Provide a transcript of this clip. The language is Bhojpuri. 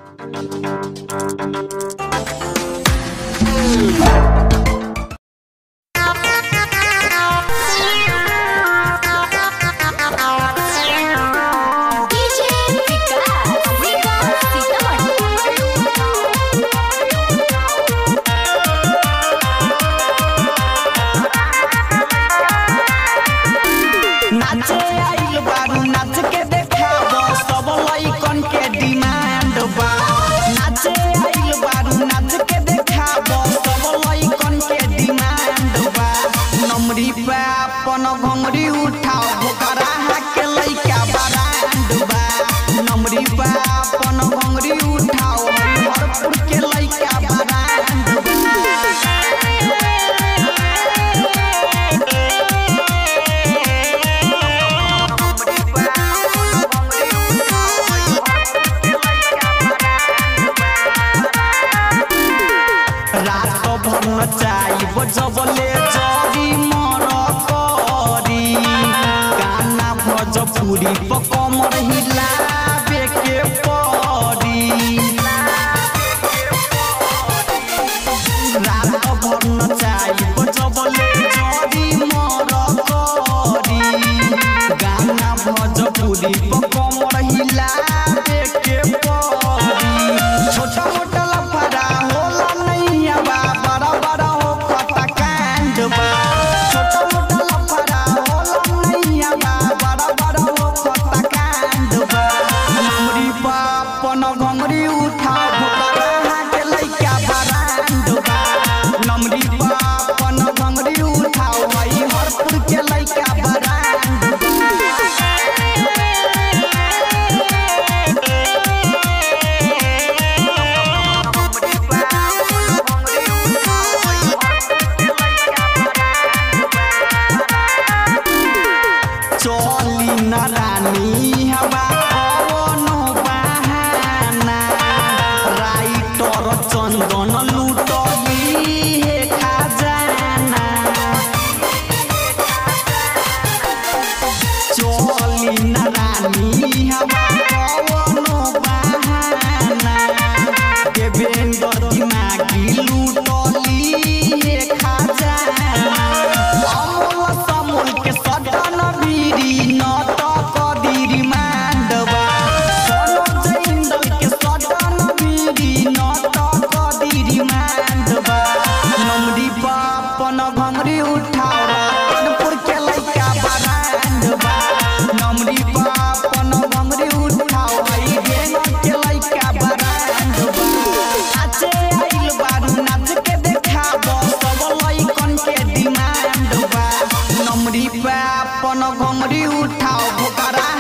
घंगरी उठाओ भोकरा के लइका बरांड बा नमरी बा अपन घंगरी उठाओ हरपुर के लइका बरांड रात भर नचाई बजबले जरी पूरी पकमर हिलावे के पड़ी रात भर नचाई बजबले जरी मर करी गाना भोजपुरी पकमर हिलावे के पड़ी छोटा मोटा लफड़ा होला नहीं बा बड़ा बड़ा हो खता कांड बा छोटा मोटा लफड़ा होला नहीं बा घंगरी उठा भोकरा के लइका बरांड बा नमरी अपन घंगरी उठाओ भाई हरपुर के लइका बरांड चली न रानी हवा चंदन लूटली हे खजाना चली न रानी हवा कवनो बहाना देवेंद्र दिमागी लूटली हे खजाना अमोल समूल के सदन बीरी नटक दीरी मांडवा सोनो जैंदल के सदन बीरी नमरी अपन घंगरी उठाओ कानपुर के लइका बरांड बा नमरी अपन घंगरी उठाओ आई गेंग के लइका बरांड बा नाचे आइल बारू नाच के देखाबो सब लइकन के डिमांड बा नमरी अपन घंगरी उठाओ भोकरा